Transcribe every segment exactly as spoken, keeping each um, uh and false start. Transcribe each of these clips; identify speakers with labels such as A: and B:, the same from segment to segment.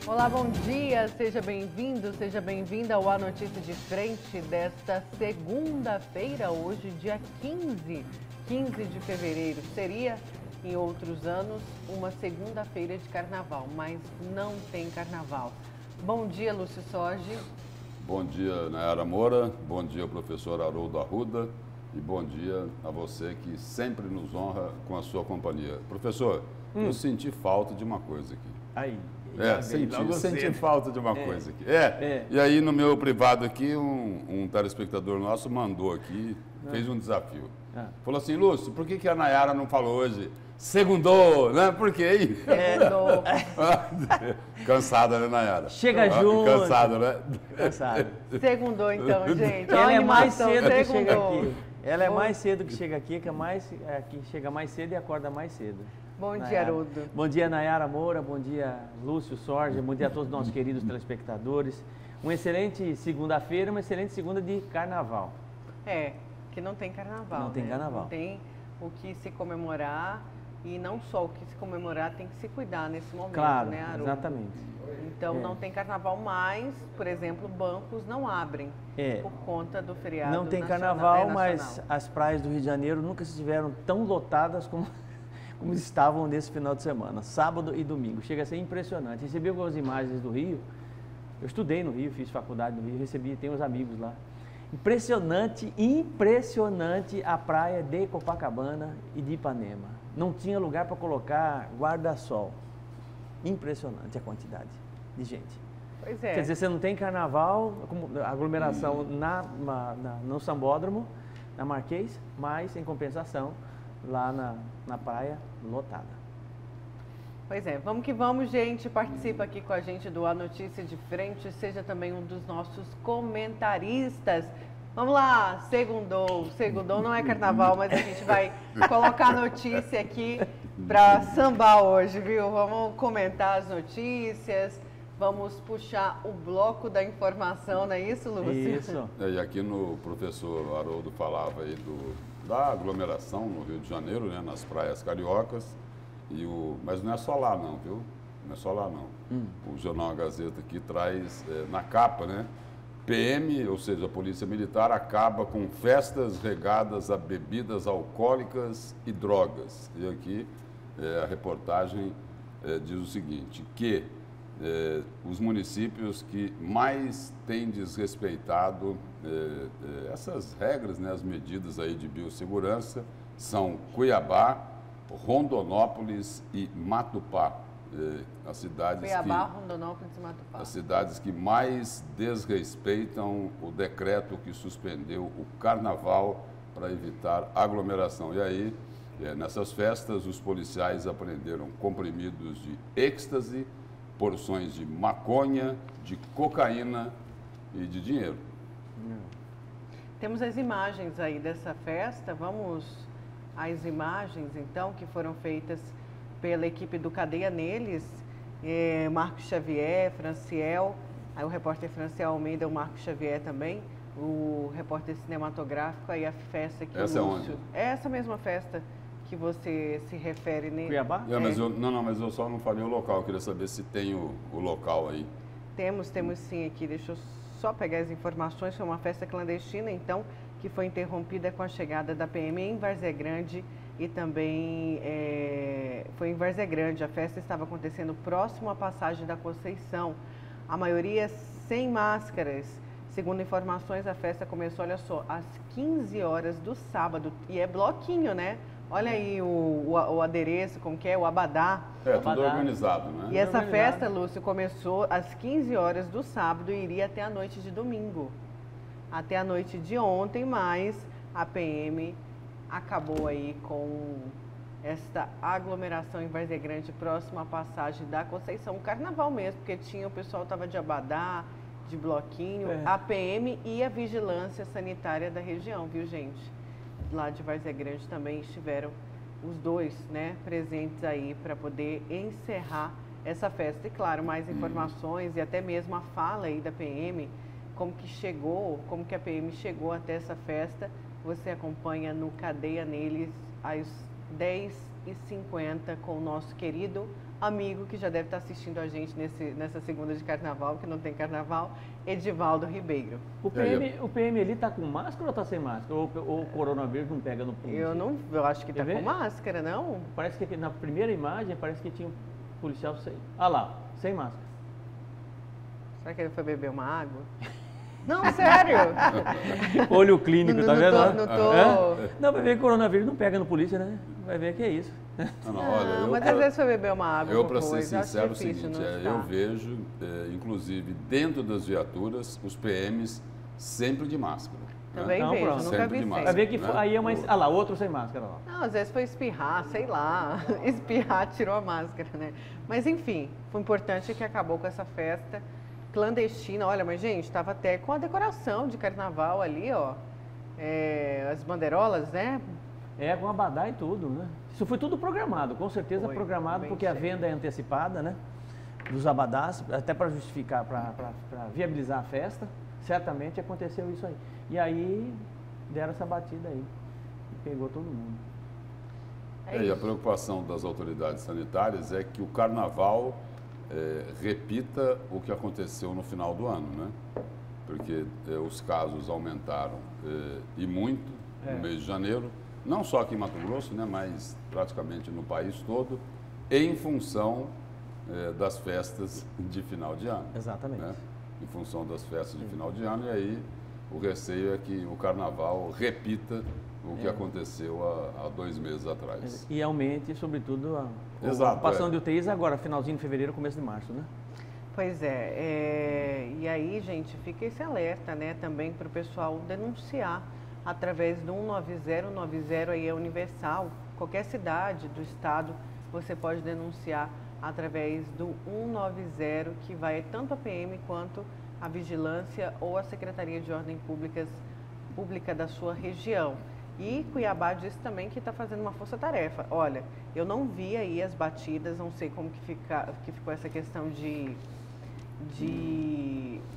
A: Olá, bom dia, seja bem-vindo, seja bem-vinda ao A Notícia de Frente desta segunda-feira, hoje, dia quinze, quinze de fevereiro. Seria, em outros anos, uma segunda-feira de carnaval, mas não tem carnaval. Bom dia, Lúcio Sorge.
B: Bom dia, Nayara Moura, bom dia, professor Haroldo Arruda, e bom dia a você que sempre nos honra com a sua companhia. Professor, hum. eu senti falta de uma coisa aqui.
C: Aí.
B: É, senti, senti falta de uma é. coisa aqui. É, é, e aí no meu privado aqui, um, um telespectador nosso mandou aqui, ah. fez um desafio. Ah. Falou assim, Lúcio, por que, que a Nayara não falou hoje? Segundou, né? Por quê?
A: Segundou.
B: Cansada, né, Nayara?
C: Chega ah, junto.
B: Cansada, né?
C: Cansada.
A: Segundou, então, gente.
C: Ela é mais cedo que chega aqui. Ela é
A: Bom.
C: mais cedo que chega aqui, que, é mais, é, que chega mais cedo e acorda mais cedo.
A: Bom
C: Nayara.
A: dia, Haroldo.
C: Bom dia, Nayara Moura. Bom dia, Lúcio Sorge. Bom dia a todos os nossos queridos telespectadores. Uma excelente segunda-feira, uma excelente segunda de carnaval.
A: É, que não tem carnaval.
C: Não tem
A: né?
C: carnaval.
A: Não tem o que se comemorar e não só o que se comemorar, tem que se cuidar nesse momento,
C: claro,
A: né, Haroldo?
C: Exatamente.
A: Então
C: é.
A: não tem carnaval mais, por exemplo, bancos não abrem
C: é.
A: por conta do feriado
C: Não tem
A: nacional,
C: carnaval,
A: é,
C: mas as praias do Rio de Janeiro nunca estiveram tão lotadas como... como estavam nesse final de semana, sábado e domingo. Chega a ser impressionante. Recebi algumas imagens do Rio, eu estudei no Rio, fiz faculdade no Rio, recebi, tenho uns amigos lá. Impressionante, impressionante a praia de Copacabana e de Ipanema. Não tinha lugar para colocar guarda-sol. Impressionante a quantidade de gente.
A: Pois é.
C: Quer dizer, você não tem carnaval, aglomeração na, na, na, no Sambódromo, na Marquês, mas em compensação, lá na, na praia, lotada.
A: Pois é, vamos que vamos, gente. Participa aqui com a gente do A Notícia de Frente, seja também um dos nossos comentaristas. Vamos lá, segundou. Segundou não é carnaval, mas a gente vai colocar a notícia aqui para sambar hoje, viu? Vamos comentar as notícias, vamos puxar o bloco da informação, não é isso, Lúcio?
C: Isso.
B: E aqui no professor Haroldo falava aí do... da aglomeração no Rio de Janeiro, né, nas praias cariocas, e o, mas não é só lá não, viu? Não é só lá não. Hum. O Jornal Gazeta aqui traz é, na capa, né? P M, ou seja, a Polícia Militar, acaba com festas regadas a bebidas alcoólicas e drogas. E aqui é, a reportagem é, diz o seguinte, que é, os municípios que mais têm desrespeitado é, é, essas regras, né, as medidas aí de biossegurança, são Cuiabá, Rondonópolis e Matupá. É, as cidades
A: Cuiabá,
B: que,
A: Rondonópolis e Matupá.
B: As cidades que mais desrespeitam o decreto que suspendeu o carnaval para evitar aglomeração. E aí, é, nessas festas, os policiais apreenderam comprimidos de êxtase, porções de maconha, de cocaína e de dinheiro.
A: Temos as imagens aí dessa festa. Vamos às imagens, então, que foram feitas pela equipe do Cadeia Neles, é, Marcos Xavier, Franciel, aí o repórter Franciel Almeida, o Marcos Xavier também, o repórter cinematográfico, aí a festa que
B: essa
A: o
B: Lúcio...
A: É essa mesma festa que você se refere nele.
C: Cuiabá?
B: É, mas eu, não, não, mas eu só não falei o local, eu queria saber se tem o, o local aí.
A: Temos, temos sim aqui, deixa eu só pegar as informações. Foi uma festa clandestina, então, que foi interrompida com a chegada da P M em Várzea Grande e também é, foi em Várzea Grande. A festa estava acontecendo próximo à passagem da Conceição, a maioria sem máscaras. Segundo informações, a festa começou, olha só, às quinze horas do sábado, e é bloquinho, né? Olha aí o, o, o adereço, como que é, o abadá.
B: É, tudo abadá. Organizado, né?
A: E essa festa, Lúcio, começou às quinze horas do sábado e iria até a noite de domingo. Até a noite de ontem, mas a P M acabou aí com esta aglomeração em Várzea Grande, próximo à passagem da Conceição. O carnaval mesmo, porque tinha, o pessoal estava de abadá, de bloquinho, é. A P M e a Vigilância Sanitária da região, viu, gente? Lá de Várzea Grande também estiveram os dois, né, presentes aí para poder encerrar essa festa. E claro, mais informações e até mesmo a fala aí da P M, como que chegou, como que a P M chegou até essa festa, você acompanha no Cadeia Neles às dez e cinquenta com o nosso querido amigo, que já deve estar assistindo a gente nesse, nessa segunda de carnaval, que não tem carnaval, Edivaldo Ribeiro.
C: O P M, o P M ali tá com máscara ou tá sem máscara? Ou, ou o coronavírus não pega no pulso?
A: Eu não, eu acho que
C: Quer
A: tá
C: ver?
A: com máscara, não?
C: Parece que aqui na primeira imagem parece que tinha um policial sem. Ah lá, sem máscara.
A: Será que ele foi beber uma água? Não, sério.
C: Olho clínico,
A: Não-
C: tá
A: não
C: vendo?
A: tô-
C: ó?
A: não tô-
C: É? Não, vai ver que o coronavírus não pega no polícia, né? Vai ver que é isso.
B: Não, não, olha,
A: Não,
B: eu,
A: mas
B: pra-
A: às vezes foi beber uma água.
B: eu
A: com
B: para ser
A: coisa, acho
B: sincero, é o
A: difícil
B: seguinte,
A: não
B: é,
A: estar.
B: eu vejo, é, inclusive, dentro das viaturas, os P Ms sempre de máscara. né?
A: Também
C: Então,
A: vejo,
C: pronto.
A: nunca
B: Sempre
A: vi
B: de
A: sem.
B: máscara.
C: Vai ver que
B: né?
C: foi- aí é mais.
B: O-
C: Ah lá, outro sem máscara lá.
A: Não, às vezes foi espirrar, sei lá. Espirrar, tirou a máscara, né? Mas enfim, foi importante que acabou com essa festa clandestina. Olha, mas gente, estava até com a decoração de carnaval ali, ó. É, as bandeirolas, né?
C: É, com abadá e tudo, né? Isso foi tudo programado, com certeza
A: Foi,
C: programado,
A: bem
C: porque a
A: sei.
C: venda é antecipada, né? Dos abadás, até para justificar, para viabilizar a festa. Certamente aconteceu isso aí. E aí deram essa batida aí. E pegou todo mundo.
A: É
B: É, e a
A: isso.
B: preocupação das autoridades sanitárias é que o carnaval é, repita o que aconteceu no final do ano, né? Porque é, os casos aumentaram é, e muito
C: É.
B: no mês de janeiro, não só aqui em Mato Grosso, né, mas praticamente no país todo, em função é, das festas de final de ano.
C: Exatamente.
B: né? Em função das festas de final de ano, e aí o receio é que o carnaval repita o que
C: É.
B: aconteceu há, há dois meses atrás.
C: E aumente, sobretudo, a
B: Exato,
C: a ocupação
B: é.
C: de U T Is agora, finalzinho de fevereiro, começo de março, né?
A: Pois é, é, e aí, gente, fica esse alerta, né, também para o pessoal denunciar através do um nove zero, um nove zero aí é universal, qualquer cidade do estado você pode denunciar através do um nove zero, que vai tanto a P M quanto a Vigilância ou a Secretaria de Ordem Públicas, Pública da sua região. E Cuiabá disse também que está fazendo uma força-tarefa. Olha, eu não vi aí as batidas, não sei como que, fica, que ficou essa questão de, de,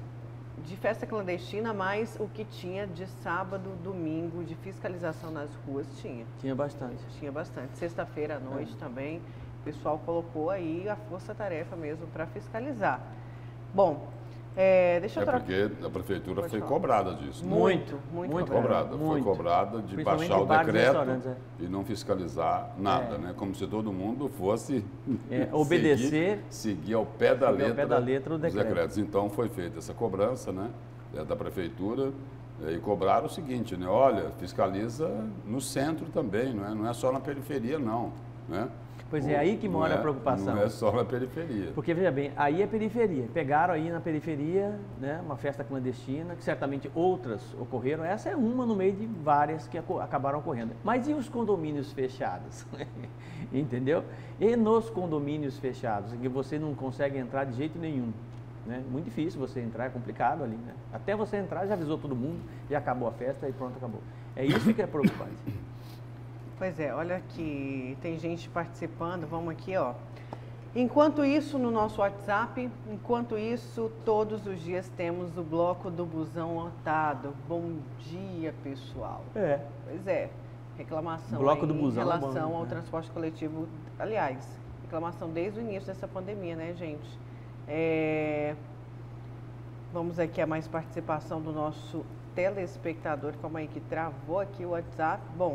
A: de festa clandestina, mas o que tinha de sábado, domingo, de fiscalização nas ruas, tinha.
C: Tinha bastante.
A: Tinha bastante. Sexta-feira à noite também, o pessoal colocou aí a força-tarefa mesmo para fiscalizar. Bom, é, deixa eu
B: É
A: trocar.
B: porque a prefeitura
A: Pode
B: foi
A: falar.
B: cobrada disso. né?
A: Muito, muito,
C: muito
B: Cobrada, foi
C: Muito.
B: cobrada de
C: Principalmente
B: baixar o
C: bares e
B: decreto
C: restaurantes, é.
B: e não fiscalizar nada,
C: É.
B: né? Como se todo mundo fosse
C: É, obedecer,
B: seguir, seguir ao pé da
C: seguir ao
B: letra,
C: pé da letra o
B: dos
C: decreto.
B: decretos. Então foi feita essa cobrança, né, é, da prefeitura, é, e cobraram o seguinte, né? Olha, fiscaliza no centro também, não é, não é só na periferia, não, né?
C: Pois é, aí que
B: Não
C: mora
B: é-
C: a preocupação.
B: Não é só na periferia.
C: Porque, veja bem, aí é periferia. Pegaram aí na periferia, né, uma festa clandestina, que certamente outras ocorreram. Essa é uma no meio de várias que aco- acabaram ocorrendo. Mas e os condomínios fechados? Entendeu? E nos condomínios fechados, em que você não consegue entrar de jeito nenhum. Né? Muito difícil você entrar, é complicado ali. Né? Até você entrar, já avisou todo mundo, já acabou a festa e pronto, acabou. É isso que é preocupante.
A: Pois é, olha aqui, tem gente participando, vamos aqui, ó. Enquanto isso, no nosso WhatsApp, enquanto isso, todos os dias temos o bloco do busão lotado. Bom dia, pessoal.
C: É.
A: Pois é, reclamação
C: Bloco
A: aí
C: do busão
A: em
C: é bom,
A: relação ao
C: né?
A: transporte coletivo, aliás, reclamação desde o início dessa pandemia, né, gente? É, Vamos aqui a mais participação do nosso telespectador, calma aí que travou aqui o WhatsApp. Bom,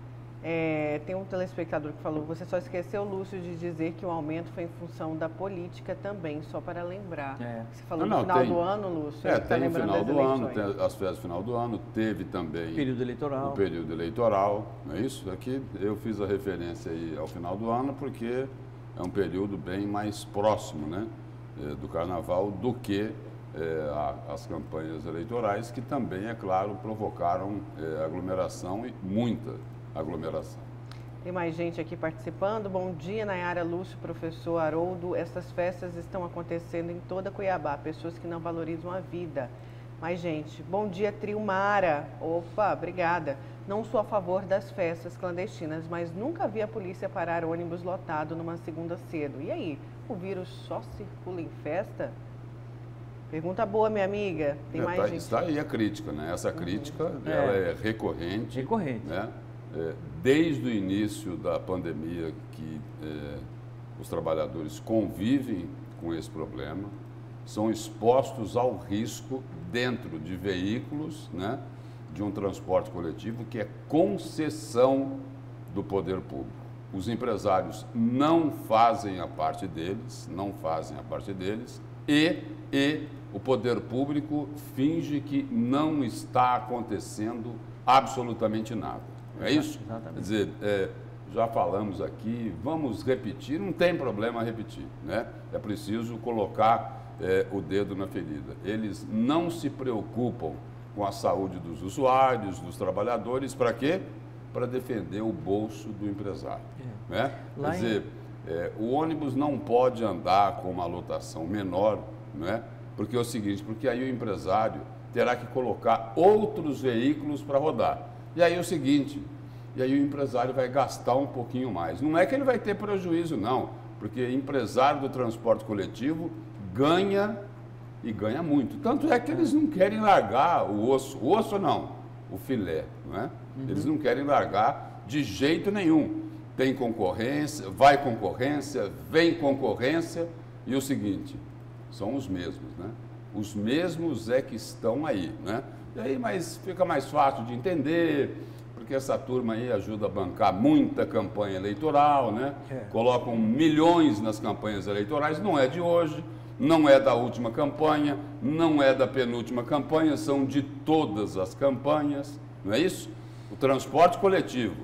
A: é, tem um telespectador que falou, você só esqueceu, Lúcio, de dizer que o aumento foi em função da política também, só para lembrar.
C: É.
A: Você falou
B: Não,
A: no
B: não,
A: final
B: tem-
A: do ano, Lúcio,
B: É,
A: ele tá
B: tem o
A: lembrando
B: final
A: das
B: do ano,
A: eleições.
B: tem as festas do final do ano, teve também
C: Período eleitoral.
B: o período eleitoral, não é isso? Aqui eu fiz a referência aí ao final do ano porque é um período bem mais próximo, né, eh, do carnaval do que eh, a- as campanhas eleitorais, que também, é claro, provocaram eh, aglomeração e muita aglomeração.
A: Tem mais gente aqui participando. Bom dia, Nayara, Lúcio, professor Haroldo. Essas festas estão acontecendo em toda Cuiabá. Pessoas que não valorizam a vida. Mais gente. Bom dia, Trio Mara. Opa, obrigada. Não sou a favor das festas clandestinas, mas nunca vi a polícia parar ônibus lotado numa segunda cedo. E aí, o vírus só circula em festa? Pergunta boa, minha amiga. Tem
B: É,
A: mais
B: tá-
A: gente.
B: Está aí a crítica, né? Essa crítica,
C: É.
B: ela é recorrente.
C: Recorrente.
B: Né? É, desde o início da pandemia que eh, os trabalhadores convivem com esse problema, são expostos ao risco dentro de veículos, né, de um transporte coletivo que é concessão do poder público. Os empresários não fazem a parte deles, não fazem a parte deles, e, e o poder público finge que não está acontecendo absolutamente nada. Não é isso?
C: Exatamente.
B: Quer dizer, é, já falamos aqui, vamos repetir, não tem problema repetir, né? É preciso colocar é, o dedo na ferida. Eles não se preocupam com a saúde dos usuários, dos trabalhadores, para quê? Para defender o bolso do empresário. É. Né? Quer dizer, em... é, o ônibus não pode andar com uma lotação menor, né? Porque é o seguinte, porque aí o empresário terá que colocar outros veículos para rodar. E aí é o seguinte, e aí o empresário vai gastar um pouquinho mais. Não é que ele vai ter prejuízo, não, porque empresário do transporte coletivo ganha e ganha muito. Tanto é que eles não querem largar o osso, o osso não, o filé, não é? Uhum. Eles não querem largar de jeito nenhum. Tem concorrência, vai concorrência, vem concorrência, e o seguinte, são os mesmos, né? Os mesmos é que estão aí, né? E aí, mas fica mais fácil de entender, porque essa turma aí ajuda a bancar muita campanha eleitoral, né? É. Colocam milhões nas campanhas eleitorais, não é de hoje, não é da última campanha, não é da penúltima campanha, são de todas as campanhas, não é isso? O transporte coletivo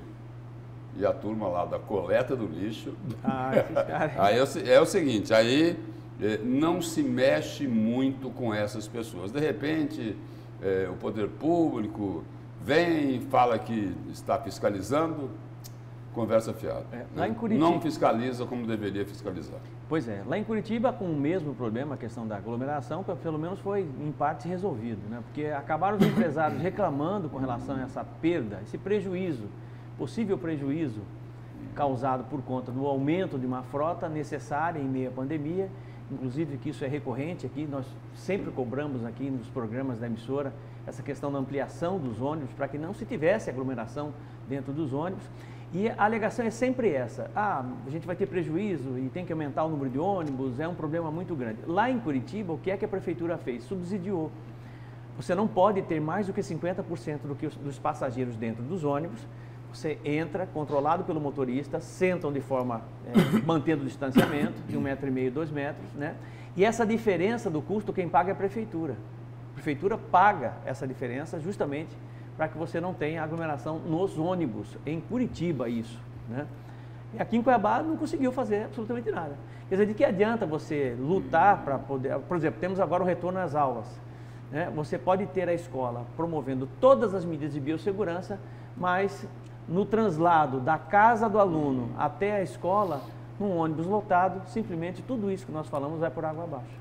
B: e a turma lá da coleta do lixo. Ah, aí é o, é o seguinte, aí é, não se mexe muito com essas pessoas. De repente, é, o poder público vem, fala que está fiscalizando, conversa fiada. É, lá né? em Curitiba... Não fiscaliza como deveria fiscalizar.
C: Pois é, lá em Curitiba, com o mesmo problema, a questão da aglomeração, pelo menos foi em parte resolvido, né? Porque acabaram os empresários reclamando com relação a essa perda, esse prejuízo, possível prejuízo causado por conta do aumento de uma frota necessária em meio à pandemia, inclusive que isso é recorrente aqui, nós sempre cobramos aqui nos programas da emissora essa questão da ampliação dos ônibus para que não se tivesse aglomeração dentro dos ônibus. E a alegação é sempre essa, ah, a gente vai ter prejuízo e tem que aumentar o número de ônibus, é um problema muito grande. Lá em Curitiba, o que é que a prefeitura fez? Subsidiou. Você não pode ter mais do que cinquenta por cento do que os, dos passageiros dentro dos ônibus, você entra, controlado pelo motorista, sentam de forma, é, mantendo o distanciamento de um metro e meio, dois metros, né? E essa diferença do custo, quem paga é a prefeitura. A prefeitura paga essa diferença justamente para que você não tenha aglomeração nos ônibus, em Curitiba isso, né? E aqui em Cuiabá não conseguiu fazer absolutamente nada. Quer dizer, de que adianta você lutar para poder... Por exemplo, temos agora o retorno às aulas, né? Você pode ter a escola promovendo todas as medidas de biossegurança, mas no translado da casa do aluno até a escola, num ônibus lotado, simplesmente tudo isso que nós falamos vai por água abaixo.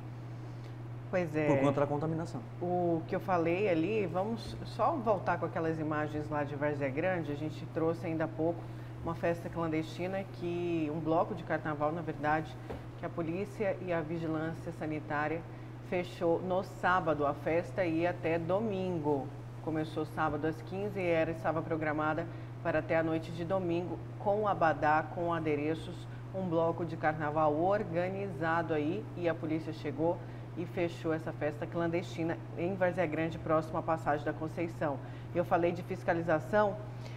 A: Pois é.
C: Por conta da contaminação.
A: O que eu falei ali, vamos só voltar com aquelas imagens lá de Várzea Grande, a gente trouxe ainda há pouco uma festa clandestina, que um bloco de carnaval, na verdade, que a polícia e a vigilância sanitária fechou no sábado. A festa ia até domingo. Começou sábado às quinze e era, estava programada para até a noite de domingo, com abadá, com adereços, um bloco de carnaval organizado aí, e a polícia chegou e fechou essa festa clandestina em Várzea Grande, próximo à passagem da Conceição. Eu falei de fiscalização,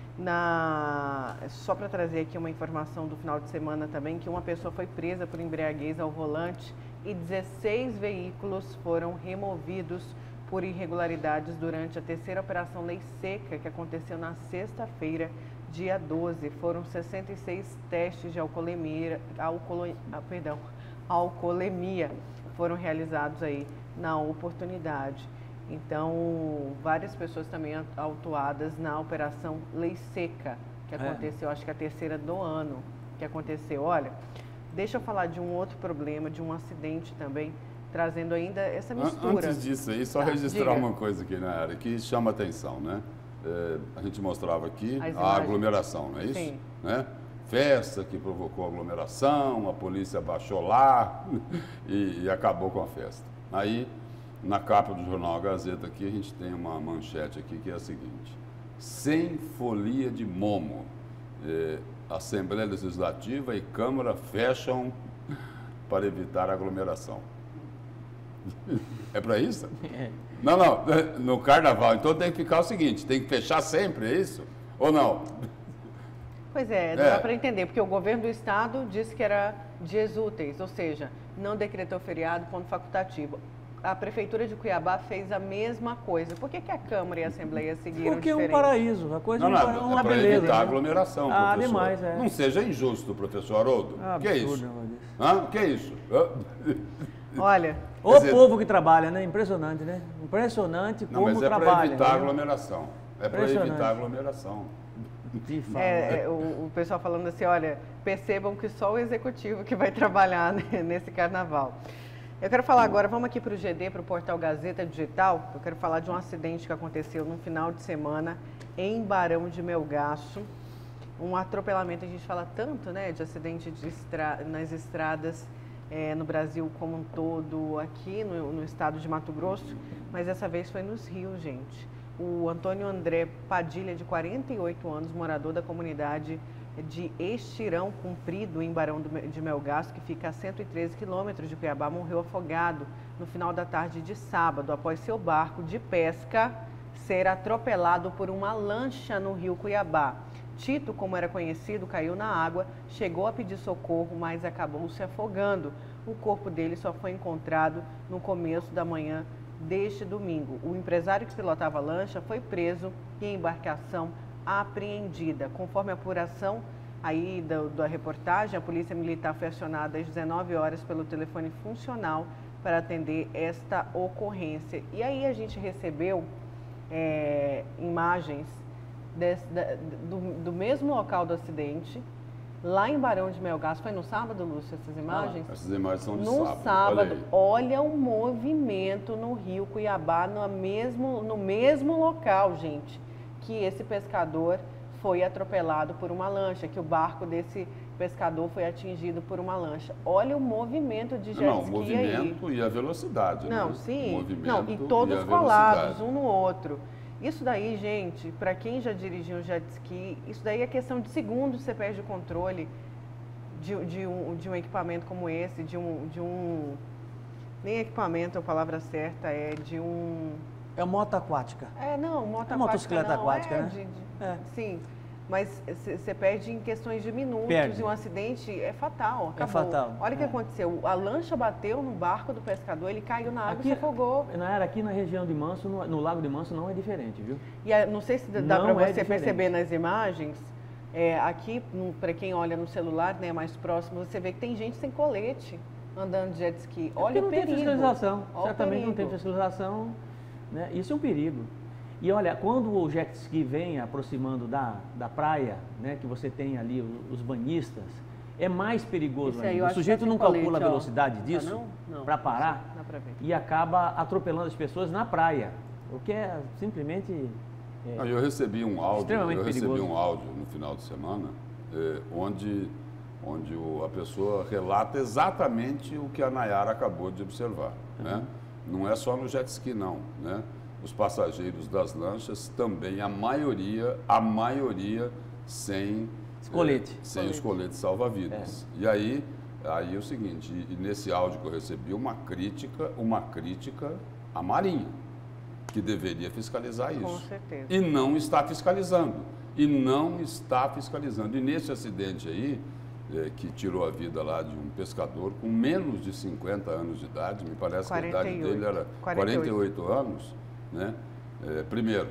A: na... só para trazer aqui uma informação do final de semana também, que uma pessoa foi presa por embriaguez ao volante e dezesseis veículos foram removidos por irregularidades durante a terceira Operação Lei Seca, que aconteceu na sexta-feira, dia doze. Foram sessenta e seis testes de alcoolemia, alcoolo... ah, perdão, alcoolemia foram realizados aí na oportunidade. Então, várias pessoas também autuadas na Operação Lei Seca, que aconteceu, é. acho que a terceira do ano que aconteceu. Olha, deixa eu falar de um outro problema, de um acidente também, trazendo ainda essa mistura.
B: Antes disso aí, só tá, registrar diga. uma coisa aqui na área que chama atenção, né? É, a gente mostrava aqui a aglomeração, não é isso? Sim. Né? Festa que provocou aglomeração, a polícia baixou lá e, e acabou com a festa. Aí, na capa do jornal A Gazeta aqui, a gente tem uma manchete aqui que é a seguinte: sem folia de momo, eh, Assembleia Legislativa e Câmara fecham para evitar aglomeração. É para isso?
C: É.
B: Não, não, no carnaval. Então tem que ficar o seguinte, tem que fechar sempre, é isso? Ou não?
A: Pois é, não
B: É.
A: dá para entender, porque o governo do estado disse que era dias úteis, ou seja, não decretou feriado, ponto facultativo. A Prefeitura de Cuiabá fez a mesma coisa. Por que, que a Câmara e a Assembleia seguiram
C: Porque é um
A: diferente?
C: paraíso, a coisa
B: Não,
C: é
B: não,
C: uma, uma
B: é para
C: beleza.
B: evitar
C: né?
B: aglomeração,
C: Ah,
B: professor.
C: demais, é.
B: Não seja injusto, professor Haroldo.
C: Ah,
B: que é
C: absurdo,
B: isso?
C: negócio desse.
B: Hã? Que é isso?
A: Olha,
C: O
B: Quer dizer-
C: povo que trabalha, né? Impressionante, né? Impressionante
B: Não,
C: como
B: mas é para
C: trabalha.
B: evitar
C: né?
B: aglomeração. É para
C: Impressionante.
B: evitar aglomeração.
C: De fato.
A: é, é, o, o pessoal falando assim, olha, percebam que só o executivo que vai trabalhar né, nesse carnaval. Eu quero falar agora, vamos aqui para o G D, para o portal Gazeta Digital. Eu quero falar de um acidente que aconteceu no final de semana em Barão de Melgaço. Um atropelamento, a gente fala tanto, né, de acidente de estra... nas estradas é, no Brasil como um todo, aqui no, no estado de Mato Grosso, mas dessa vez foi nos rios, gente. O Antônio André Padilha, de quarenta e oito anos, morador da comunidade de Estirão Comprido, em Barão de Melgaço, que fica a cento e treze quilômetros de Cuiabá, morreu afogado no final da tarde de sábado, após seu barco de pesca ser atropelado por uma lancha no rio Cuiabá. Tito, como era conhecido, caiu na água, chegou a pedir socorro, mas acabou se afogando. O corpo dele só foi encontrado no começo da manhã deste domingo. O empresário que pilotava a lancha foi preso e a embarcação apreendida. Conforme a apuração aí da, da reportagem, a Polícia Militar foi acionada às dezenove horas pelo telefone funcional para atender esta ocorrência. E aí a gente recebeu é, imagens desse, da, do, do mesmo local do acidente, lá em Barão de Melgaço. Foi no sábado, Lúcio, essas imagens?
B: Ah, essas imagens são de
A: No
B: sábado.
A: sábado,
B: Olha aí.
A: olha o movimento no rio Cuiabá, no mesmo, no mesmo local, gente, que esse pescador foi atropelado por uma lancha, que o barco desse pescador foi atingido por uma lancha. Olha o movimento de jet
B: Não, o
A: ski
B: movimento
A: aí.
B: e a velocidade.
A: Não,
B: né?
A: sim.
B: O movimento
A: Não, e todos
B: a
A: colados
B: velocidade.
A: um no outro. Isso daí, gente, para quem já dirigiu um jet ski, isso daí é questão de segundos, você perde o controle de, de, um, de um equipamento como esse, de um, de um... Nem equipamento é a palavra certa, é de um...
C: É moto aquática.
A: É, não, moto
C: É
A: aquática
C: motocicleta
A: não,
C: aquática,
A: é,
C: né?
A: de- de-
C: É.
A: Sim, mas você perde em questões de minutos
C: Perde.
A: e um acidente é fatal,
C: É
A: acabou.
C: fatal,
A: Olha o que
C: é.
A: aconteceu, a lancha bateu no barco do pescador, ele caiu na água e se afogou.
C: Na era aqui na região de Manso, no, no Lago de Manso, não é diferente, viu?
A: E a- não sei se dá
C: Não
A: para
C: é
A: você
C: diferente.
A: perceber nas imagens, é, aqui, para quem olha no celular, né, mais próximo, você vê que tem gente sem colete andando de jet ski.
C: É
A: Olha
C: porque
A: o
C: não
A: perigo.
C: tem fiscalização.
A: Olha o
C: Certamente não tem
A: perigo.
C: fiscalização. Né? Isso é um perigo. E olha, quando o jet ski vem aproximando da, da praia, né, que você tem ali os, os banhistas, é mais perigoso
A: Esse aí
C: ainda.
A: eu
C: O
A: acho que
C: sujeito
A: tá sem
C: não calcula
A: colete,
C: a
A: ó.
C: velocidade
A: Tá
C: disso
A: não? Não.
C: para parar
A: Dá pra ver.
C: e acaba atropelando as pessoas na praia, o que é simplesmente... é,
B: Não, eu recebi um áudio,
C: Extremamente
B: eu recebi
C: perigoso.
B: um áudio no final de semana, eh, onde, onde o- a pessoa relata exatamente o que a Nayara acabou de observar. Né? Não é só no jet ski, não. Né? Os passageiros das lanchas também, a maioria, a maioria sem,
C: Colete.
B: eh, sem
A: Colete.
B: os coletes salva-vidas. E aí, aí é o seguinte, e, e nesse áudio que eu recebi, uma crítica, uma crítica à Marinha, que deveria fiscalizar isso.
A: Com certeza.
B: E não está fiscalizando. E não está fiscalizando. E nesse acidente aí, eh, que tirou a vida lá de um pescador com menos de cinquenta anos de idade, me parece que a idade
A: quarenta e oito.
B: dele era quarenta e oito anos, né? Eh, primeiro,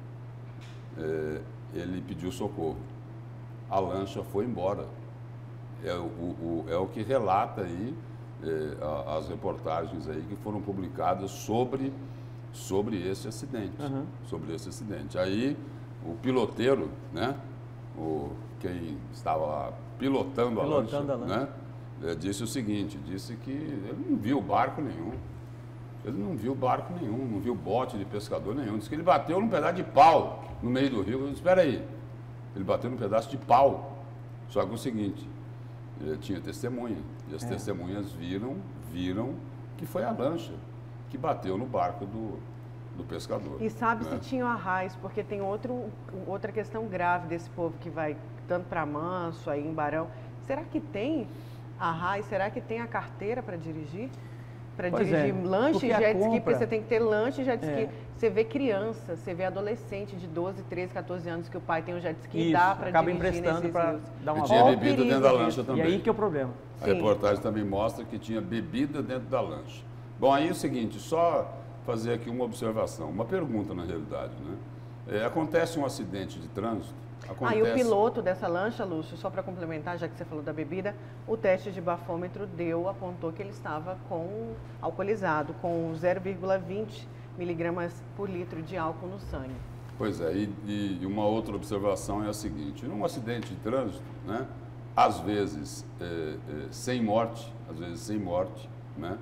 B: eh, ele pediu socorro. A lancha foi embora. É o, o- é o que relata aí eh, a- as reportagens aí que foram publicadas sobre, sobre esse acidente.
C: Uhum.
B: Sobre esse acidente. Aí o piloteiro, né? O, quem estava lá pilotando,
C: Pilotando
B: a
C: a
B: lancha,
C: lancha.
B: né? eh, disse o seguinte, disse que ele não viu barco nenhum. Ele não viu barco nenhum, não viu bote de pescador nenhum. Disse que ele bateu num pedaço de pau no meio do rio. Eu disse, espera aí, ele bateu num pedaço de pau. Só que o seguinte, eh, tinha testemunha. E as
C: É.
B: testemunhas viram, viram que foi a lancha que bateu no barco do, do pescador.
A: E sabe
B: né?
A: se tinha o arraiz, porque tem outro, outra questão grave desse povo que vai tanto para Manso, aí em Barão. Será que tem a R A I, será que tem a carteira para dirigir? Para dirigir
C: é,
A: lanche e jet ski,
C: compra...
A: porque você tem que ter lanche e jet ski.
C: É.
A: Você vê criança, você vê adolescente de doze, treze, quatorze anos que o pai tem um jet ski
C: Isso,
A: e dá para dirigir
C: acaba emprestando para dar uma
B: volta. E tinha
C: volta.
B: bebida dentro da lancha também.
C: E aí que é o problema.
B: A reportagem também mostra que tinha bebida dentro da lancha. Bom, aí é o seguinte, só fazer aqui uma observação, uma pergunta na realidade, né? É, acontece um acidente de trânsito, acontece...
A: Ah, e o piloto dessa lancha, Lúcio, só para complementar, já que você falou da bebida, o teste de bafômetro deu, apontou que ele estava com alcoolizado, com zero vírgula vinte miligramas por litro de álcool no sangue.
B: Pois é, e, e uma outra observação é a seguinte, num acidente de trânsito, né, às vezes é, é, sem morte, às vezes sem morte, né,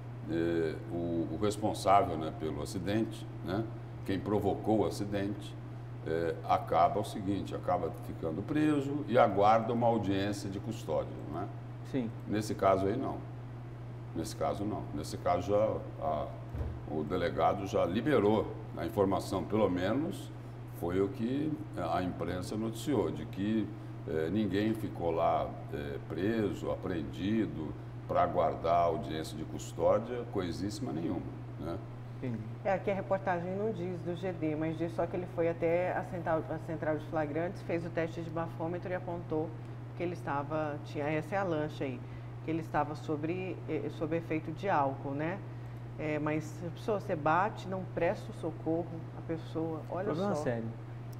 B: é, o, o responsável, né, pelo acidente, né, quem provocou o acidente, é, acaba o seguinte, acaba ficando preso e aguarda uma audiência de custódia, não é?
C: Sim.
B: Nesse caso aí não, nesse caso não, nesse caso já a, o delegado já liberou a informação, pelo menos foi o que a imprensa noticiou, de que eh, ninguém ficou lá eh, preso, apreendido, para aguardar a audiência de custódia, coisíssima nenhuma, né?
A: É, aqui a reportagem não diz do G D, mas diz só que ele foi até a central, a central de flagrantes, fez o teste de bafômetro e apontou que ele estava, tinha, essa é a lancha aí, que ele estava sobre, sob efeito de álcool, né? É, mas se a pessoa você bate, não presta o socorro, a pessoa, olha
C: Problema
A: só.
C: sério,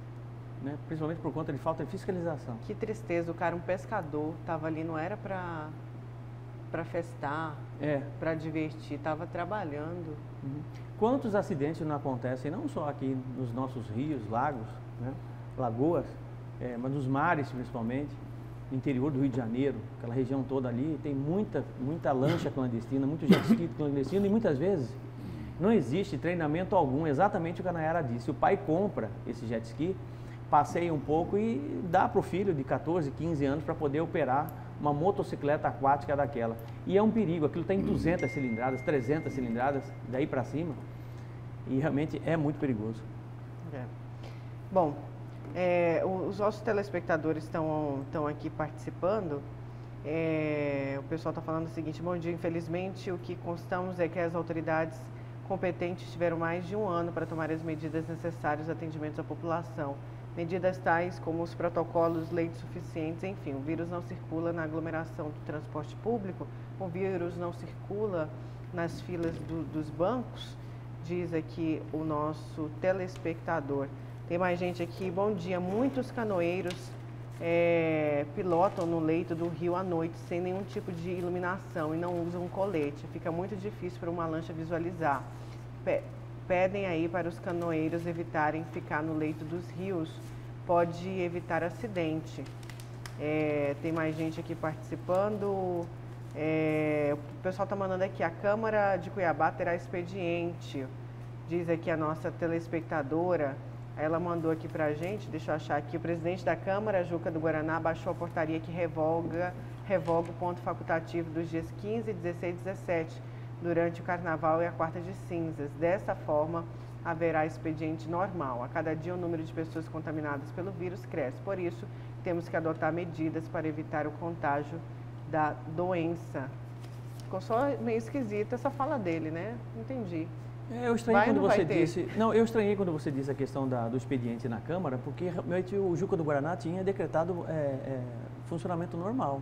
C: né? Principalmente por conta de falta de fiscalização.
A: Que tristeza, o cara, um pescador, estava ali, não era para para festar,
C: é.
A: para divertir, estava trabalhando.
C: Uhum. Quantos acidentes não acontecem, não só aqui nos nossos rios, lagos, né? Lagoas, é, mas nos mares principalmente, no interior do Rio de Janeiro, aquela região toda ali, tem muita, muita lancha clandestina, muito jet ski clandestino e muitas vezes não existe treinamento algum, exatamente o que a Nayara disse. O pai compra esse jet ski, passeia um pouco e dá para o filho de quatorze, quinze anos para poder operar uma motocicleta aquática daquela. E é um perigo, aquilo tem duzentas cilindradas, trezentas cilindradas, daí para cima, e realmente é muito perigoso.
A: É. Bom, é, os nossos telespectadores estão, estão aqui participando. É, o pessoal está falando o seguinte: bom dia, infelizmente o que constamos é que as autoridades competentes tiveram mais de um ano para tomar as medidas necessárias aos atendimentos à população. Medidas tais como os protocolos, leitos suficientes, enfim, o vírus não circula na aglomeração do transporte público, o vírus não circula nas filas do, dos bancos, diz aqui o nosso telespectador. Tem mais gente aqui, bom dia, muitos canoeiros é, pilotam no leito do rio à noite sem nenhum tipo de iluminação e não usam colete, fica muito difícil para uma lancha visualizar. Pe Pedem aí para os canoeiros evitarem ficar no leito dos rios, pode evitar acidente. É, tem mais gente aqui participando. É, o pessoal está mandando aqui, a Câmara de Cuiabá terá expediente, diz aqui a nossa telespectadora. Ela mandou aqui para a gente, deixa eu achar aqui, o presidente da Câmara, Juca do Guaraná, baixou a portaria que revoga, revoga o ponto facultativo dos dias quinze, dezesseis e dezessete, durante o Carnaval e a Quarta de Cinzas. Dessa forma, haverá expediente normal. A cada dia, o número de pessoas contaminadas pelo vírus cresce. Por isso, temos que adotar medidas para evitar o contágio da doença. Ficou só meio esquisita essa fala dele, né? Entendi.
C: É, eu estranhei
A: Vai ou
C: quando
A: não vai
C: você
A: ter?
C: disse. Não, eu estranhei quando você disse a questão da, do expediente na Câmara, porque realmente o Juca do Guaraná tinha decretado é, é, funcionamento normal.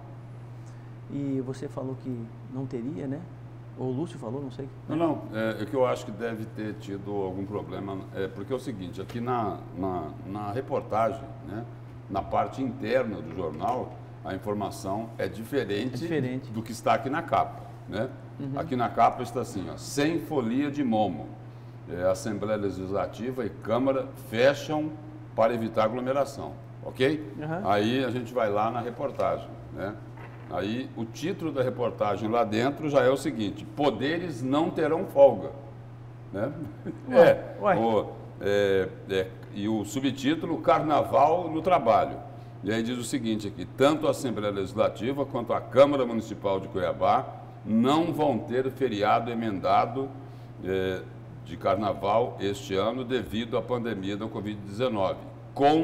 C: E você falou que não teria, né? Ou o Lúcio falou, não sei.
B: Não, não, é, é que eu acho que deve ter tido algum problema, é, porque é o seguinte, aqui na, na, na reportagem, né, na parte interna do jornal, a informação é diferente,
C: É diferente.
B: do que está aqui na capa, né?
C: Uhum.
B: Aqui na capa está assim, ó, sem folia de momo, é, Assembleia Legislativa e Câmara fecham para evitar aglomeração, ok?
C: Uhum.
B: Aí a gente vai lá na reportagem, né? Aí o título da reportagem lá dentro já é o seguinte: poderes não terão folga, né?
C: Ué,
B: é,
C: ué.
B: O, é, é, e o subtítulo: Carnaval no Trabalho. E aí diz o seguinte aqui: tanto a Assembleia Legislativa quanto a Câmara Municipal de Cuiabá não vão ter feriado emendado é, de Carnaval este ano devido à pandemia da Covid dezenove, com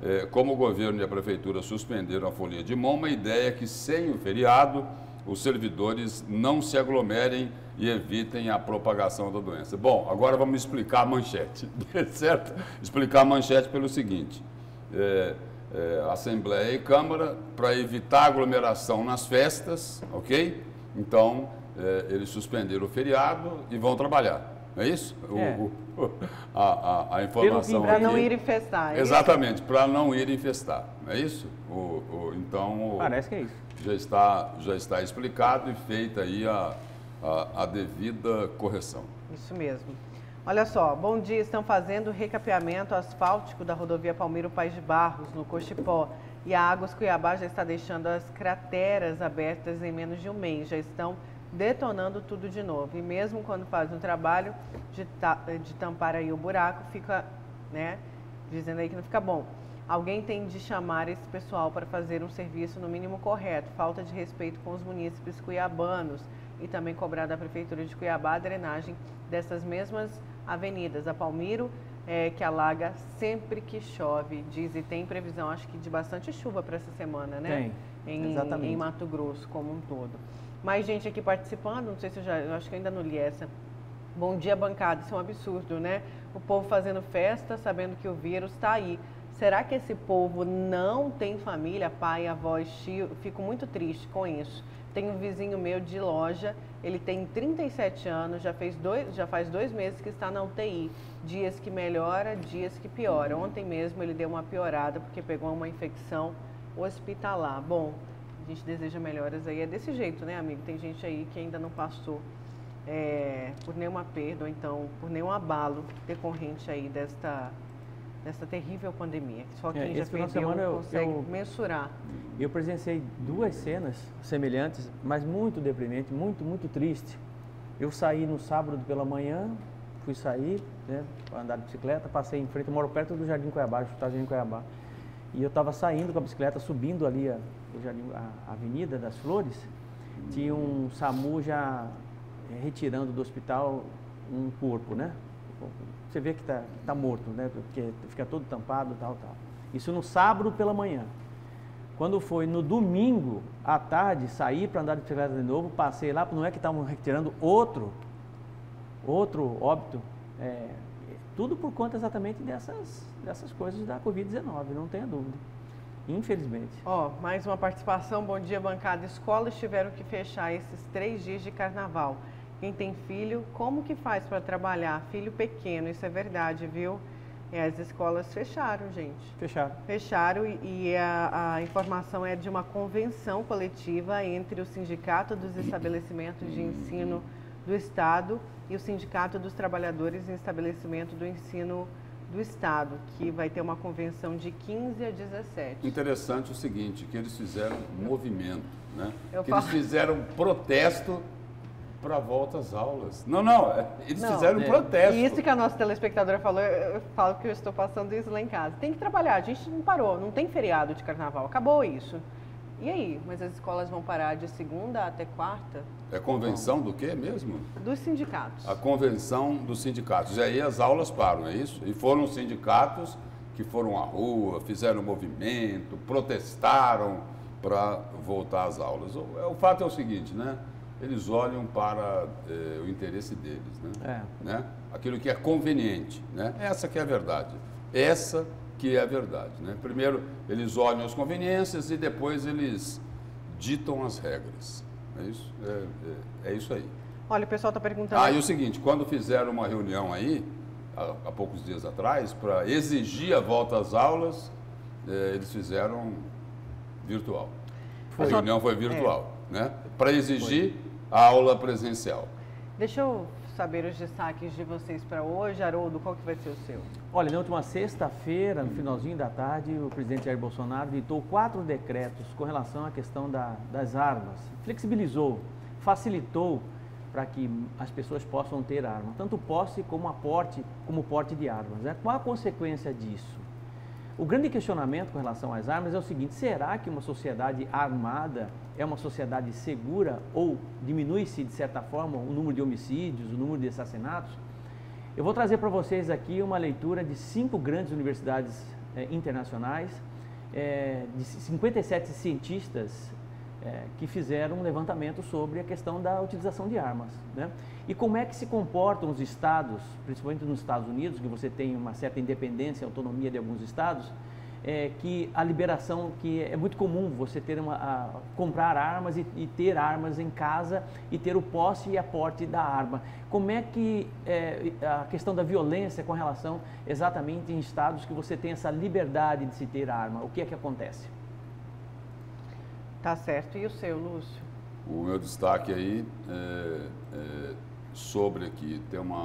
B: É, como o governo e a prefeitura suspenderam a folia de mão, uma ideia é que sem o feriado os servidores não se aglomerem e evitem a propagação da doença. Bom, agora vamos explicar a manchete, certo? Explicar a manchete pelo seguinte, é, é, Assembleia e Câmara, para evitar aglomeração nas festas, ok? Então, é, eles suspenderam o feriado e vão trabalhar, não é isso?
C: É.
B: O, o, a, a, a informação
A: Para
B: aqui,
A: não ir festar. É
B: exatamente, para não ir infestar, não é isso? O, o, então, o,
C: Parece que é isso.
B: já está, já está explicado e feita aí a, a, a devida correção.
A: Isso mesmo. Olha só, bom dia, estão fazendo recapeamento asfáltico da rodovia Palmiro Paes de Barros, no Cochipó. E a Águas Cuiabá já está deixando as crateras abertas em menos de um mês, já estão detonando tudo de novo. E mesmo quando fazem um trabalho de, ta de tampar aí o buraco, fica, né, dizendo aí que não fica bom. Alguém tem de chamar esse pessoal para fazer um serviço no mínimo correto. Falta de respeito com os munícipes cuiabanos e também cobrar da Prefeitura de Cuiabá a drenagem dessas mesmas avenidas. A Palmiro, é, que alaga sempre que chove, diz, e tem previsão, acho que de bastante chuva para essa semana, né?
C: Tem,
A: em,
C: exatamente.
A: em Mato Grosso como um todo. Mais gente aqui participando, não sei se eu já, eu acho que eu ainda não li essa. Bom dia, bancada, isso é um absurdo, né? O povo fazendo festa, sabendo que o vírus está aí. Será que esse povo não tem família, pai, avós, tio? Fico muito triste com isso. Tem um vizinho meu de loja, ele tem trinta e sete anos, já, fez dois, já faz dois meses que está na U T I. Dias que melhora, dias que piora. Ontem mesmo ele deu uma piorada porque pegou uma infecção hospitalar. Bom, a gente deseja melhoras aí. É desse jeito, né, amigo? Tem gente aí que ainda não passou é, por nenhuma perda ou então por nenhum abalo decorrente aí desta... dessa terrível pandemia. Só quem
C: É,
A: já
C: esse final de
A: perdeu
C: semana eu-
A: consegue
C: eu-
A: mensurar.
C: Eu presenciei duas cenas semelhantes, mas muito deprimente, muito, muito triste. Eu saí no sábado pela manhã, fui sair, né, para andar de bicicleta, passei em frente, eu moro perto do Jardim Cuiabá, do Jardim Cuiabá. E eu estava saindo com a bicicleta, subindo ali a, o jardim, a, a Avenida das Flores, tinha um SAMU já eh, retirando do hospital um corpo, né? Você vê que está tá morto, né? Porque fica todo tampado, tal, tal. Isso no sábado pela manhã. Quando foi no domingo à tarde, saí para andar de bicicleta de novo, passei lá, não é que estavam retirando outro, outro óbito, é, tudo por conta exatamente dessas, dessas coisas da covid dezenove, não tenha dúvida. Infelizmente.
A: Ó, mais uma participação. Bom dia, bancada. Escolas tiveram que fechar esses três dias de carnaval. Quem tem filho, como que faz para trabalhar? Filho pequeno, isso é verdade, viu? É, as escolas fecharam, gente.
C: Fecharam.
A: Fecharam e, e a, a informação é de uma convenção coletiva entre o Sindicato dos Estabelecimentos de Ensino do Estado e o Sindicato dos Trabalhadores em Estabelecimento do Ensino do Estado, que vai ter uma convenção de quinze a dezessete.
B: Interessante o seguinte, que eles fizeram um movimento, né?
A: Eu
B: que
A: falo-
B: eles fizeram um protesto para a volta às aulas. Não, não, é, eles
A: Não,
B: fizeram um
C: é.
B: protesto.
A: E isso que a nossa telespectadora falou, eu eu falo que eu estou passando isso lá em casa. Tem que trabalhar, a gente não parou, não tem feriado de carnaval, acabou isso. E aí? Mas as escolas vão parar de segunda até quarta?
B: É convenção do quê mesmo?
A: Dos sindicatos.
B: A convenção dos sindicatos. E aí as aulas param, é isso? E foram os sindicatos que foram à rua, fizeram movimento, protestaram para voltar às aulas. O, o fato é o seguinte, né? Eles olham para eh, o interesse deles, né?
C: É.
B: né? Aquilo que é conveniente, né? Essa que é a verdade. Essa que é a verdade, né? Primeiro eles olham as conveniências e depois eles ditam as regras. É isso, é, é, é isso aí.
A: Olha, o pessoal está perguntando...
B: Ah, e o seguinte, quando fizeram uma reunião aí, há, há poucos dias atrás, para exigir a volta às aulas, eh, eles fizeram virtual.
A: Foi.
B: A reunião foi virtual, né? Para exigir a aula presencial.
A: Deixa eu saber os destaques de vocês para hoje. Haroldo, qual que vai ser o seu?
C: Olha, na última sexta-feira, no finalzinho da tarde, o presidente Jair Bolsonaro editou quatro decretos com relação à questão da, das armas. Flexibilizou, facilitou para que as pessoas possam ter arma, tanto posse como aporte, como porte de armas, né? Qual a consequência disso? O grande questionamento com relação às armas é o seguinte: será que uma sociedade armada é uma sociedade segura ou diminui-se, de certa forma, o número de homicídios, o número de assassinatos? Eu vou trazer para vocês aqui uma leitura de cinco grandes universidades é, internacionais, é, de cinquenta e sete cientistas é, que fizeram um levantamento sobre a questão da utilização de armas, né? E como é que se comportam os estados, principalmente nos Estados Unidos, que você tem uma certa independência e autonomia de alguns estados, é, que a liberação, que é muito comum você ter uma, a, comprar armas e, e ter armas em casa e ter o posse e aporte da arma. Como é que é, a questão da violência com relação exatamente em estados que você tem essa liberdade de se ter arma, o que é que acontece?
A: Tá certo. E o seu, Lúcio?
B: O meu destaque aí é, é sobre aqui, tem uma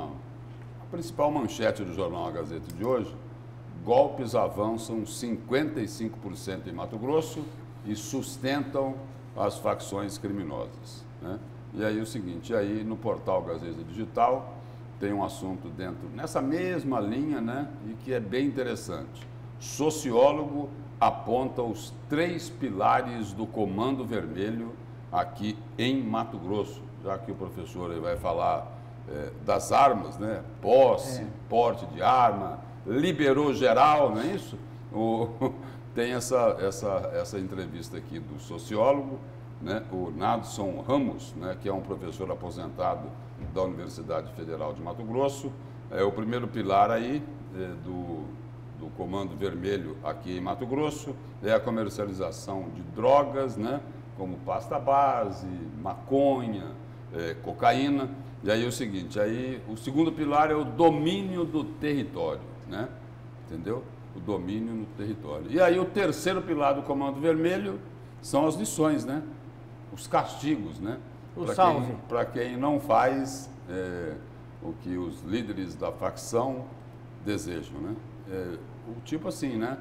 B: a principal manchete do jornal A Gazeta de hoje: golpes avançam cinquenta e cinco por cento em Mato Grosso e sustentam as facções criminosas, né? E aí o seguinte, aí no portal Gazeta Digital tem um assunto dentro, nessa mesma linha, né? E que é bem interessante. Sociólogo aponta os três pilares do Comando Vermelho aqui em Mato Grosso, já que o professor aí vai falar é, das armas, né? Posse, é. porte de arma, liberou geral, não é isso? O, tem essa, essa, essa entrevista aqui do sociólogo, né? O Nadson Ramos, né? Que é um professor aposentado da Universidade Federal de Mato Grosso. É o primeiro pilar aí é, do, do Comando Vermelho aqui em Mato Grosso, é a comercialização de drogas, né? Como pasta base, maconha, é, cocaína. E aí é o seguinte, aí o segundo pilar é o domínio do território, né? Entendeu? O domínio no território. E aí o terceiro pilar do Comando Vermelho são as lições, né? Os castigos, né?
C: O salve.
B: Para quem não faz é, o que os líderes da facção desejam, né? É, o tipo assim, né?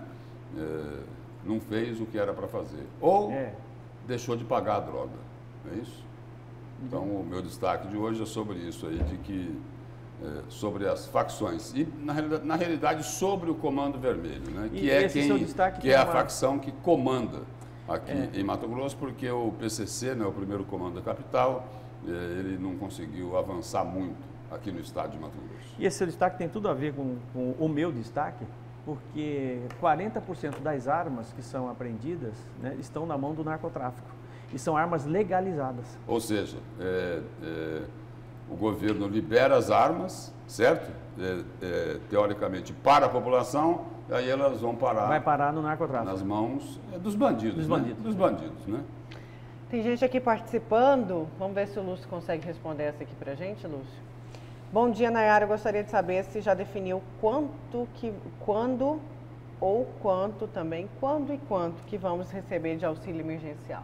B: É, não fez o que era para fazer. Ou é. deixou de pagar a droga, não é isso? Então, o meu destaque de hoje é sobre isso aí, de que, é, sobre as facções. E, na realidade, na realidade, sobre o Comando Vermelho, né? Que
C: e
B: é, quem, que é a
C: uma...
B: facção que comanda aqui é. em Mato Grosso, porque o P C C, né, o primeiro comando da capital, é, ele não conseguiu avançar muito aqui no estado de Mato Grosso.
C: E esse seu destaque tem tudo a ver com, com o meu destaque, porque quarenta por cento das armas que são apreendidas, né, estão na mão do narcotráfico. E são armas legalizadas.
B: Ou seja, é, é, o governo libera as armas, certo? É, é, teoricamente para a população, e aí elas vão parar...
C: Vai parar no narcotráfico.
B: Nas mãos é, dos bandidos,
C: dos
B: né?
C: bandidos.
B: Dos bandidos, né?
A: Tem gente aqui participando. Vamos ver se o Lúcio consegue responder essa aqui pra gente, Lúcio. Bom dia, Nayara. Eu gostaria de saber se já definiu quanto que... Quando ou quanto também, quando e quanto que vamos receber de auxílio emergencial.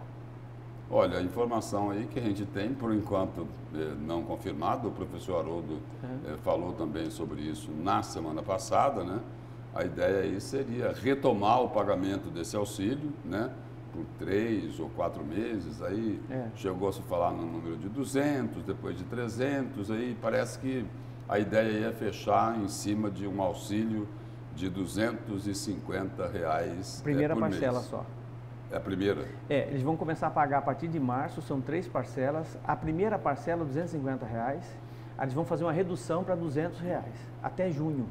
B: Olha, a informação aí que a gente tem, por enquanto eh, não confirmada, o professor Haroldo eh, falou também sobre isso na semana passada, né? A ideia aí seria retomar o pagamento desse auxílio, né? Por três ou quatro meses, aí é. chegou a se falar no número de duzentos, depois de trezentos, aí parece que a ideia aí é fechar em cima de um auxílio de duzentos e cinquenta reais
C: Primeira
B: eh, por
C: parcela
B: mês.
C: só.
B: É a primeira?
C: É, eles vão começar a pagar a partir de março, são três parcelas. A primeira parcela, duzentos e cinquenta reais, eles vão fazer uma redução para duzentos reais, até junho.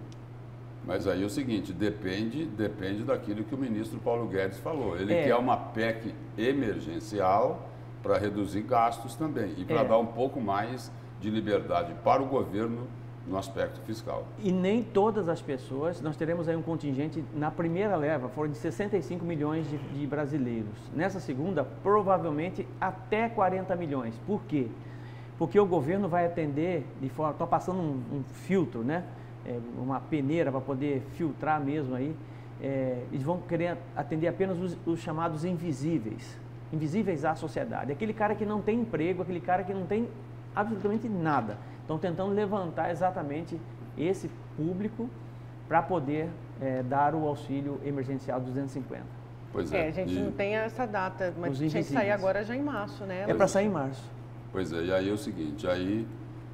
B: Mas aí é o seguinte, depende, depende daquilo que o ministro Paulo Guedes falou. Ele
C: é.
B: quer uma P E C emergencial para reduzir gastos também e para é. dar um pouco mais de liberdade para o governo no aspecto fiscal.
C: E nem todas as pessoas, nós teremos aí um contingente, na primeira leva foram de sessenta e cinco milhões de, de brasileiros. Nessa segunda, provavelmente até quarenta milhões. Por quê? Porque o governo vai atender de forma, está passando um, um filtro, né? É, uma peneira para poder filtrar mesmo aí. É, eles vão querer atender apenas os, os chamados invisíveis, invisíveis à sociedade. Aquele cara que não tem emprego, aquele cara que não tem absolutamente nada. Estão tentando levantar exatamente esse público para poder é, dar o auxílio emergencial duzentos e cinquenta.
B: Pois é.
A: É, a gente e... não tem essa data, mas
C: tinha
A: que sair agora já em março, né?
C: É para sair em março.
B: Pois é, e aí é o seguinte, aí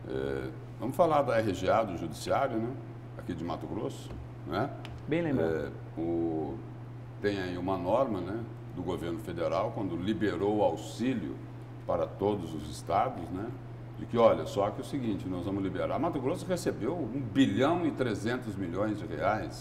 B: é, vamos falar da R G A, do Judiciário, né? Aqui de Mato Grosso, né?
C: Bem lembrado.
B: É, o, tem aí uma norma, né, do governo federal, quando liberou o auxílio para todos os estados, né? De que, olha, só que é o seguinte, nós vamos liberar. Mato Grosso recebeu um bilhão e trezentos milhões de reais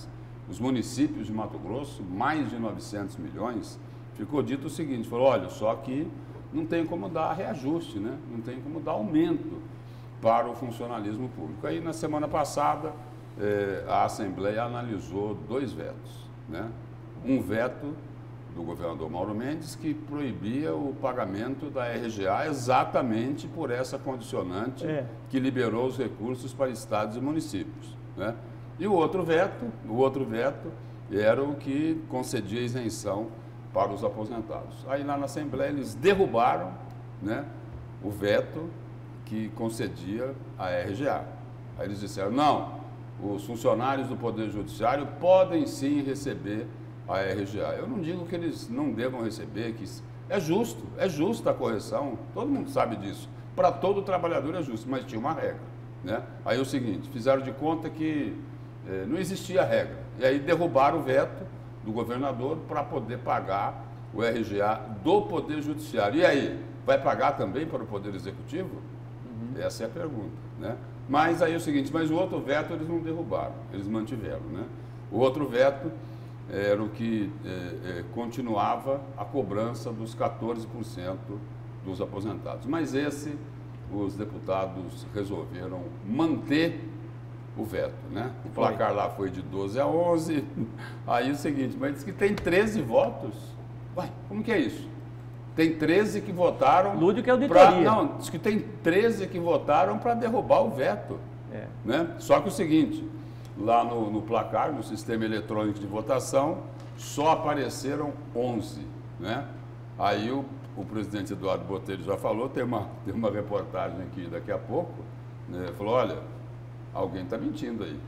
B: os municípios de Mato Grosso, mais de novecentos milhões, ficou dito o seguinte, falou, olha, só que não tem como dar reajuste, né? Não tem como dar aumento para o funcionalismo público. Aí, na semana passada, eh, a Assembleia analisou dois vetos, né? Um veto do governador Mauro Mendes, que proibia o pagamento da R G A exatamente por essa condicionante é. que liberou os recursos para estados e municípios, né? E o outro veto, o outro veto era o que concedia isenção para os aposentados. Aí lá na Assembleia eles derrubaram, né, o veto que concedia a R G A. Aí eles disseram, não, os funcionários do Poder Judiciário podem sim receber a R G A. Eu não digo que eles não devam receber, que é justo, é justa a correção, todo mundo sabe disso. Para todo trabalhador é justo, mas tinha uma regra, né? Aí é o seguinte, fizeram de conta que eh, não existia regra. E aí derrubaram o veto do governador para poder pagar o R G A do Poder Judiciário. E aí, vai pagar também para o Poder Executivo? Uhum. Essa é a pergunta, né? Mas aí é o seguinte, mas o outro veto eles não derrubaram, eles mantiveram, né? O outro veto era o que é, é, continuava a cobrança dos quatorze por cento dos aposentados. Mas esse, os deputados resolveram manter o veto, né? O placar lá foi de doze a onze, aí é o seguinte, mas diz que tem treze votos. Ué, como que é isso? Tem treze que votaram...
C: Lúdio que é auditoria.
B: Pra, não, diz que tem treze que votaram para derrubar o veto. É. Né? Só que o seguinte, lá no, no placar, no sistema eletrônico de votação, só apareceram onze, né? Aí o, o presidente Eduardo Botelho já falou, tem uma, tem uma reportagem aqui daqui a pouco, né? Falou, olha, alguém está mentindo aí.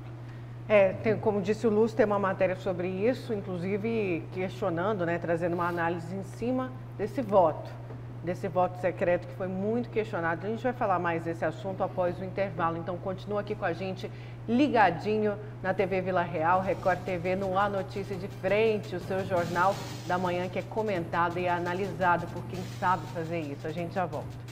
A: É, tem, como disse o Lúcio, tem uma matéria sobre isso, inclusive questionando, né, trazendo uma análise em cima desse voto, desse voto secreto que foi muito questionado. A gente vai falar mais desse assunto após o intervalo, então continua aqui com a gente, ligadinho na T V Vila Real, Record T V, no A Notícia de Frente, o seu jornal da manhã que é comentado e analisado por quem sabe fazer isso. A gente já volta.